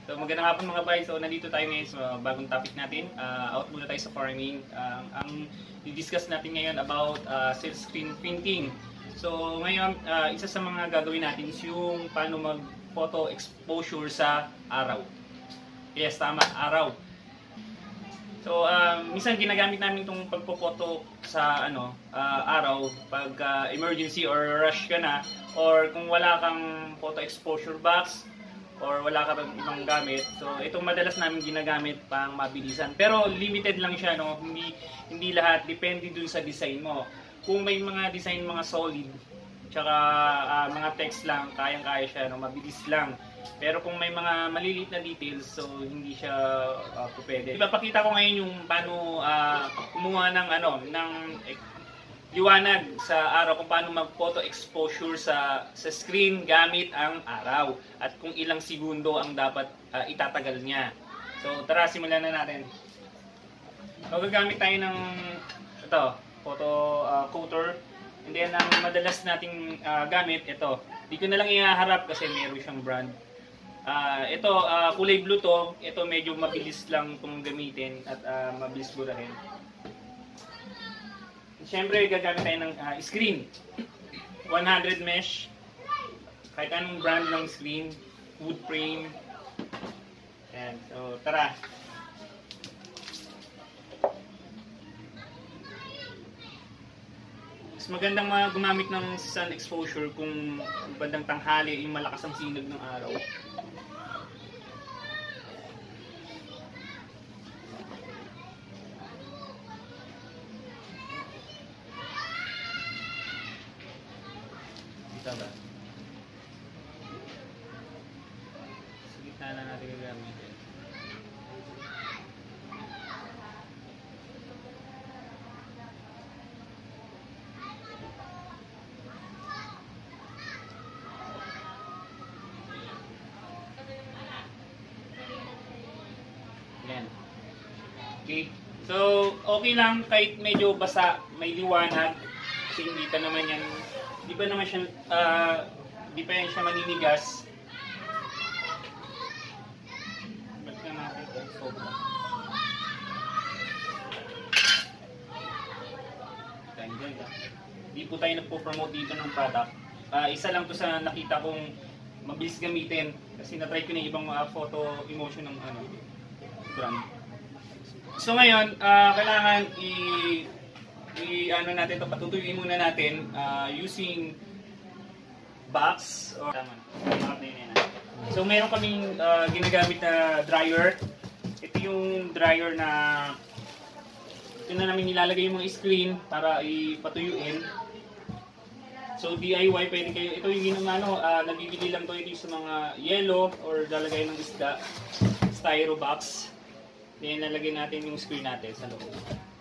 So magandang hapon mga bay. So nandito tayo ngayon sa bagong topic natin. Out muna tayo sa farming. Ang i-discuss natin ngayon about silk screen printing. So ngayon, isa sa mga gagawin natin is yung paano mag-photo exposure sa araw. Yes, tama, araw. So minsan ginagamit namin itong pagpo-photo sa araw pag emergency or rush ka na, or kung wala kang photo exposure box or wala ka bang ibang gamit. So itong madalas namin ginagamit pang mabilisan. Pero limited lang siya, no? Hindi lahat, depende dun sa design mo. Kung may mga design mga solid tsaka mga text lang, kayang-kaya siya, no? Mabilis lang. Pero kung may mga maliliit na details, so hindi siya pwede. Ipapakita ko ngayon yung paano kumuha ng liwanag sa araw, kung paano mag-photo exposure sa screen gamit ang araw at kung ilang segundo ang dapat itatagal niya. So tara, simulan na natin. So gagamit tayo ng photo coater, and then ang madalas nating gamit ito. Di ko na lang ihaharap kasi meron siyang brand. Ito kulay blue to. Ito medyo mabilis lang itong gamitin at mabilis burahin. Siyempre, gagamit tayo ng screen. 100 mesh. Kahit anong brand ng screen. Wood frame. Ayan. So, tara. Mas magandang gumamit ng sun exposure kung bandang tanghali, yung malakas ang sinag ng araw. Ba? Sa gitna na natin gagamitin. Yan. Okay. So, okay lang kahit medyo basa, may liwanag. Kasi hindi pa naman yan, di pa yan siya maninigas. Ba't ka natin ito? Sobra. Di po tayo nagpo-promote dito ng product. Isa lang to sa nakita kong mabilis gamitin. Kasi na-try ko na ibang photo emotion ng brand. So ngayon, kailangan natin ito, patutuyuin muna natin using box or so meron kaming ginagamit na dryer. Ito yung dryer na ito na namin nilalagay yung mga screen para ipatuyuin. So DIY pwede kayo, ito yung nabibili lang to ito sa mga yellow or lalagay ng isda, styro box. Then lalagay natin yung screen natin sa loob.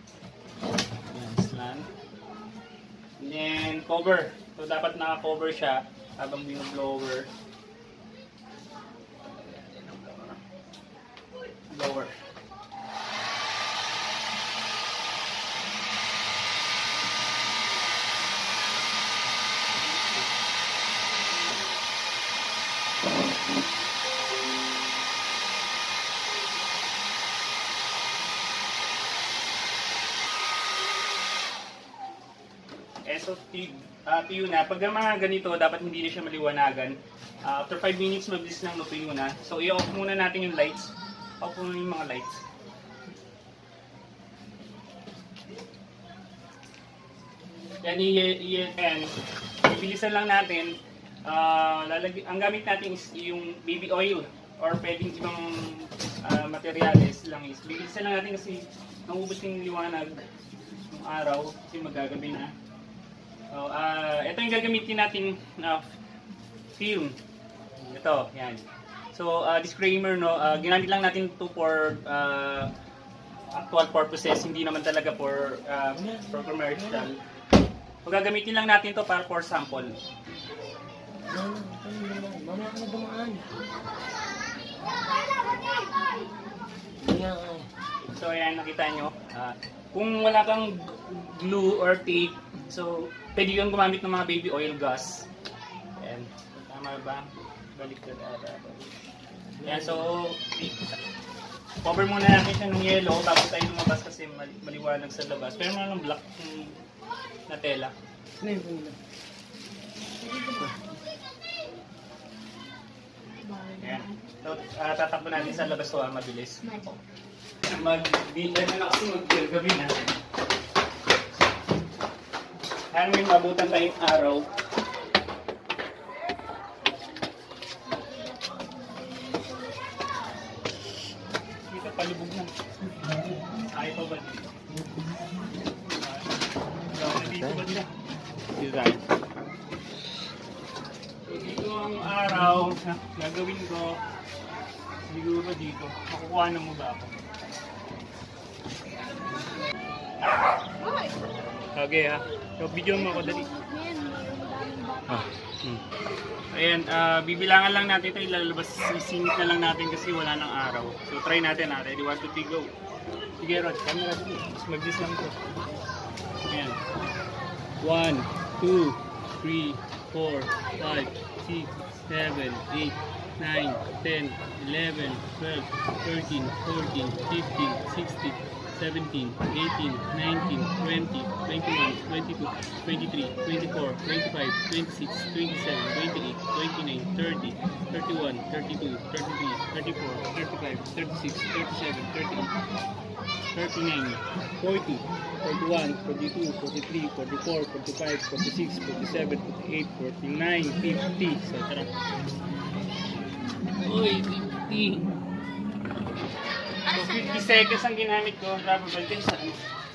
And then cover. So dapat naka-cover siya habang bino-blower. Blower. So, tuyo na. Pag mga ganito, dapat hindi na siya maliwanagan. After 5 minutes, mabilis lang tuyo na. So, i-off muna natin yung lights. Off muna yung mga lights. Yan, ibilisan lang natin. Ang gamit natin is yung baby oil or pwedeng ibang materials lang is. Bilisan lang natin kasi naubos yung liwanag ng araw kasi magagabi na. So, ito yung gagamitin natin film. Ito, yan. So, disclaimer, no, ginamit lang natin ito for actual purposes, hindi naman talaga for commercial. So, gagamitin lang natin ito para for sample. Mamaya ka na dumaan. So, ayan, nakita nyo. Kung wala kang glue or tape, so, pwede kang gumamit ng mga baby oil gas. Ayan. Tama ba? Balik ka Yan, so cover muna natin siya ng yellow bago tayo lumabas kasi maliwanag sa labas. Pero meron ng black na tela. Ano yung pula? Yan. So, tatakbo natin sa labas to mabilis. Mag-bilan na kasi mag-gabi na. Kaya may mabutan tayong araw. Dito palubog na. Ayaw pa ba dito? Dito ba nila? Dito tayo. So dito ang araw na gagawin ko. Siguro dito. Makukuha na mo ba ako? Okay ha. So video mo ako dali. Ayan, bibilangan lang natin ito, ilalabas, isingit na lang natin kasi wala nang araw. So try natin ha. Ready, 1, 2, 3, go. Sige Rod, camera dito. Mas mag-dis lang ito. Ayan. 1, 2, 3, 4, 5, 6, 7, 8, 9, 10, 11, 12, 13, 14, 15, 16, 17, 18, 19, 20, 21, 22, 23, 24, 25, 26, 27, 28, 29, 30, 31, 32, 33, 34, 35, 36, 37, 38, 39, 40, 41, 42, 43, 44, 45, 46, 47, 48, 49, 50. So, tara. Uy, 50. So, 50 seconds ang ginamit ko. Rubber band din sa ano.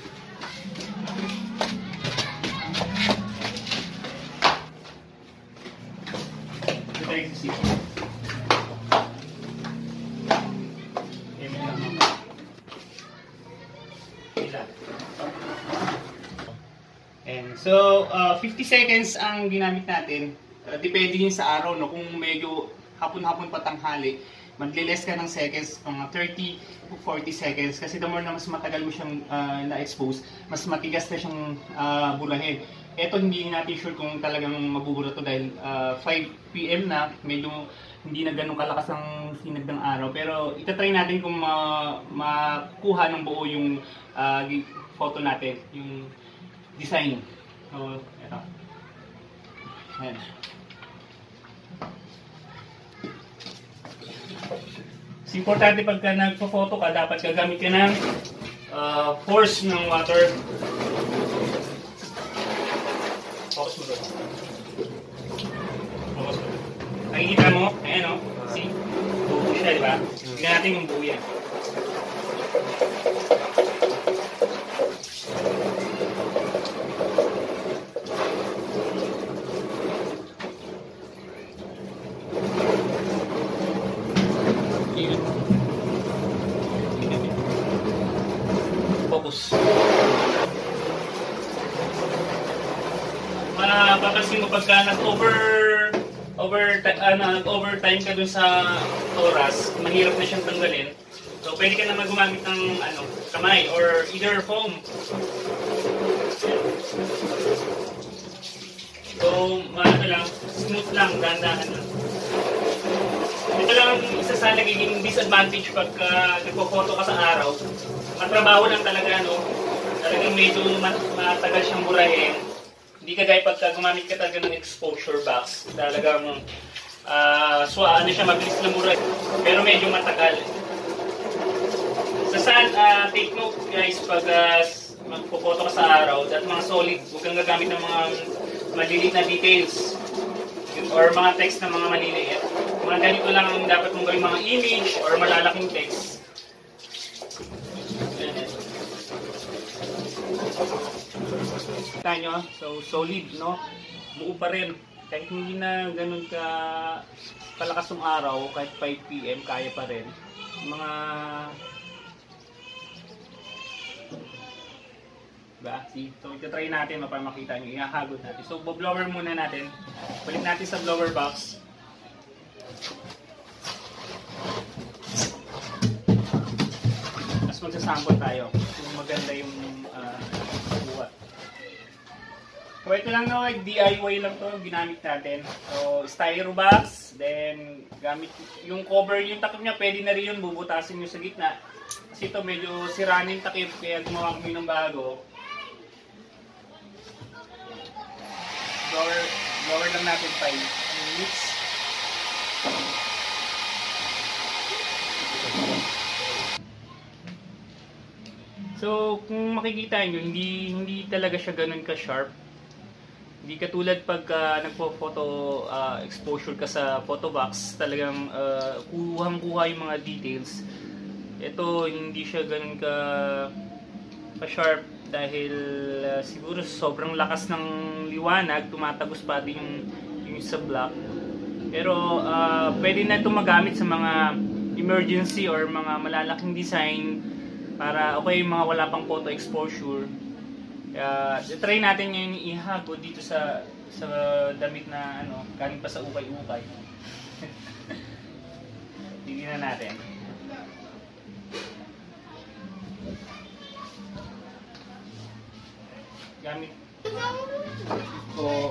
Ito tayo sa sipon. And so, 50 seconds ang ginamit natin. Depende din sa araw, no? Kung medyo hapon-hapon patanghali, magle-less ka ng seconds, mga 30 to 40 seconds. Kasi the more na mas matagal mo siyang na-expose, mas matigas na siyang burahin. Ito hindi natin sure kung talagang mabubura to dahil 5 PM na, medyo hindi na ganun kalakas ang sinag ng araw. Pero itatry natin kung makuha ng buo yung photo natin, yung design. So, ito. Ayan. It's importante pagka nagpo-photo ka, dapat gagamit ka ng force ng water. Focus mo doon. Focus mo. Nakikita mo? Ayan o. See? Buo siya, di ba? Tignan natin yung buo yan. Focus. Papansin mo pagka nag-overtime ka dun sa oras, mahirap na siyang tanggalin. So pwede ka naman gumamit ng kamay or either foam. So lang, smooth lang, dahan-dahan lang. Ito lang ang isa sa nagiging disadvantage pagka nagpo-photo ka sa araw. Matrabaho lang talaga, no? Talagang medyo matagal siyang burahin. Hindi kagaya pagka gumamit ka talaga ng exposure box. Talagang siya, mabilis lang burahin. Pero medyo matagal. Take note guys, pag magpo-photo ka sa araw, at mga solid, huwag kang gagamit ng mga maliliit na details or mga text na mga maliliit. Mga ganito lang ang dapat mong gawin, mga image or malalaking text. Kita nyo, so solid, no? Buo pa rin. Kahit hindi na ganun ka kalakas ng araw, kahit 5 PM, kaya pa rin. Mga diba? So, ito-try natin para makita nyo. Ihahagod natin. So, blower muna natin. Balik natin sa blower box. Tapos magsasample tayo. Kung maganda yung buhat. So ito lang no, DIY lang to ginamit natin. So styro box, then gamit yung cover, yung takip niya pwede na rin yun, bubutasin nyo sa gitna. Kasi ito medyo sira na yung takip, kaya gumawa kami ng bago. Lower lang natin 5 minutes. So kung makikita nyo, hindi talaga siya ganun ka-sharp. Hindi katulad pag nagpo-photo exposure ka sa photo box, talagang kuhang-kuha yung mga details. Ito hindi siya ganun ka-sharp dahil siguro sobrang lakas ng liwanag, tumatagos pa din yung sa black. Pero pwede na ito magamit sa mga emergency or mga malalaking design para okay yung mga wala pang photo exposure. Try natin ngayon ihago dito sa damit na ano, galing pa sa ukay-ukay. Tignan natin. Gamit ko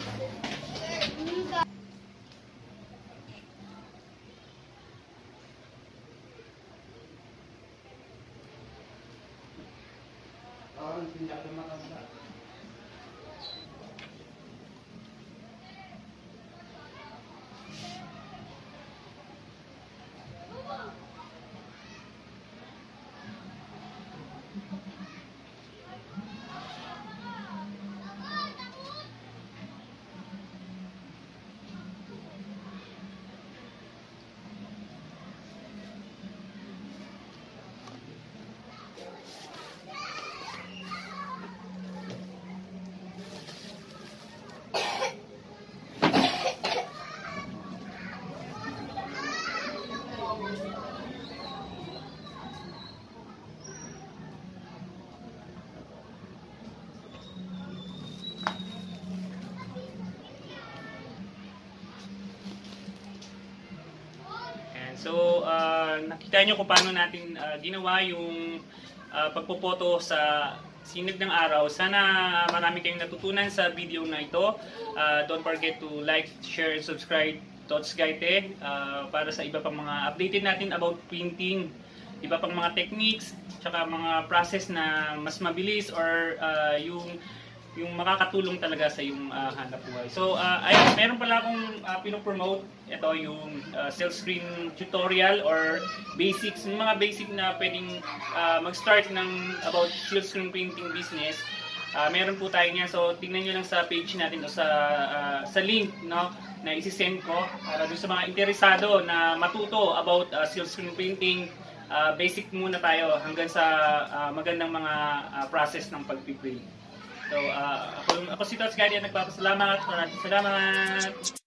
So, nakita nyo kung paano natin ginawa yung pagpopoto sa sinag ng araw. Sana marami kayong natutunan sa video na ito. Don't forget to like, share, and subscribe Tots Gaite para sa iba pang mga updated natin about printing, iba pang mga techniques, tsaka mga process na mas mabilis or yung makakatulong talaga sa yung hanap buhay. So, ayun, meron pala akong pinopromote. Ito yung silk screen tutorial or basics, yung mga basic na pwedeng mag-start ng about silk screen printing business. Meron po tayo niyan. So, tingnan nyo lang sa page natin o sa link, no, na isi-send ko para doon sa mga interesado na matuto about silk screen printing. Basic muna tayo hanggang sa magandang mga process ng pag-print. So, ako si Tots Gaite, nagpapasalamat. Maraming salamat.